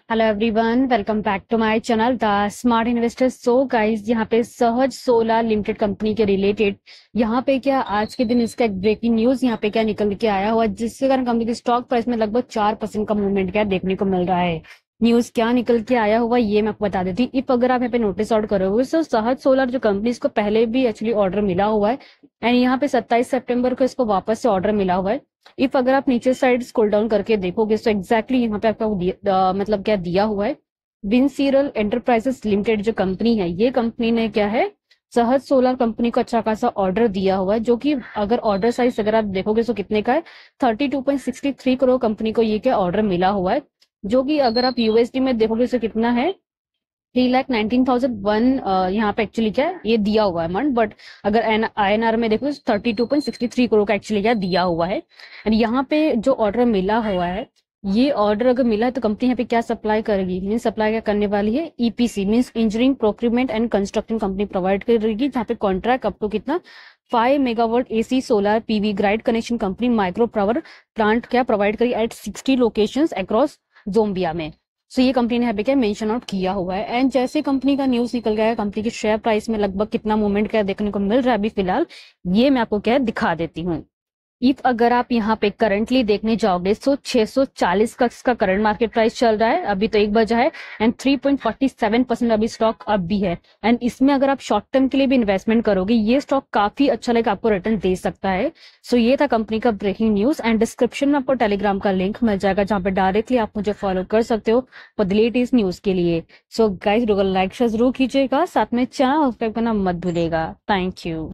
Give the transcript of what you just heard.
Hello everyone, welcome back to my channel the smart investor. So guys, यहाँ पे Sahaj solar limited company के related यहाँ पे क्या आज के दिन इसका एक ब्रेकिंग न्यूज यहाँ पे क्या निकल के आया हुआ, जिसके कारण कंपनी की स्टॉक प्राइस में लगभग 4% का मूवमेंट क्या देखने को मिल रहा है। न्यूज क्या निकल के आया हुआ ये मैं आपको बता देती हूँ। इफ अगर आप यहाँ पे नोटिस आउट करोगे तो सहज सोलर जो कंपनी, इसको पहले भी एक्चुअली ऑर्डर मिला हुआ है एंड यहाँ पे 27 सितंबर को इसको वापस से ऑर्डर मिला हुआ है। इफ अगर आप नीचे साइड स्क्रॉल डाउन करके देखोगे तो एग्जैक्टली यहाँ पे आपका मतलब क्या दिया हुआ है। विनसीरल एंटरप्राइजेस लिमिटेड जो कंपनी है, ये कंपनी ने क्या है, सहज सोलर कंपनी को अच्छा खासा ऑर्डर दिया हुआ है, जो कि अगर ऑर्डर साइज अगर आप देखोगे तो कितने का है, 32.63 करोड़ कंपनी को ये क्या ऑर्डर मिला हुआ है। जो कि अगर आप यूएसडी में देखोगे तो कितना है, 3,19,001 यहाँ पे एक्चुअली क्या है ये दिया हुआ है अमाउंट। बट अगर आईएनआर में देखो 32.63 करोड़ का एक्चुअली क्या दिया हुआ है। एंड यहाँ पे जो ऑर्डर मिला हुआ है, ये ऑर्डर अगर मिला है तो कंपनी यहाँ पे क्या सप्लाई करेगी, मीन सप्लाई क्या करने वाली है, EPC means engineering procurement and construction company provide करेगी, जहाँ पे कॉन्ट्रैक्ट अप टू कितना 5 megawatt AC solar PV grid connection company micro power plant क्या प्रोवाइड करेगी एट 60 लोकेशंस अक्रॉस जोम्बिया में। सो ये कंपनी ने यहाँ पे क्या मेंशन आउट किया हुआ है। एंड जैसे कंपनी का न्यूज निकल गया है, कंपनी के शेयर प्राइस में लगभग कितना मूवमेंट क्या देखने को मिल रहा है अभी फिलहाल, ये मैं आपको क्या दिखा देती हूँ। इफ अगर आप यहाँ पे करंटली देखने जाओगे तो 640 का इसका करंट मार्केट प्राइस चल रहा है, अभी तो 1 बजा है एंड 3.47% अभी स्टॉक अब भी है। एंड इसमें अगर आप शॉर्ट टर्म के लिए भी इन्वेस्टमेंट करोगे, ये स्टॉक काफी अच्छा लाइक आपको रिटर्न दे सकता है। सो ये था कंपनी का ब्रेकिंग न्यूज एंड डिस्क्रिप्शन में आपको टेलीग्राम का लिंक मिल जाएगा, जहाँ पे डायरेक्टली आप मुझे फॉलो कर सकते हो फॉर द लेटेस्ट न्यूज के लिए। सो गाइस, लाइक जरूर कीजिएगा, साथ में चैनल सब्सक्राइब करना मत भूलिएगा। Thank you.